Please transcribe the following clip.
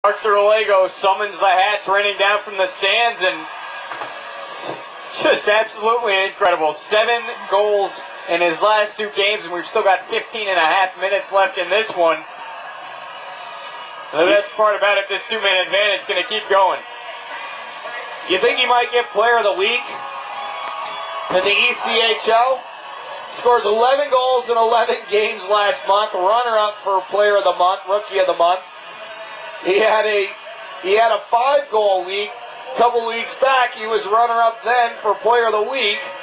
Mark Derlago summons the hats raining down from the stands, and just absolutely incredible. 7 goals in his last 2 games, and we've still got 15 and a half minutes left in this one. The best part about it, this 2-man advantage is going to keep going. You think he might get Player of the Week in the ECHL? Scores 11 goals in 11 games last month. Runner-up for Player of the Month, Rookie of the Month. He had a 5-goal week. A couple weeks back, he was runner-up then for Player of the Week.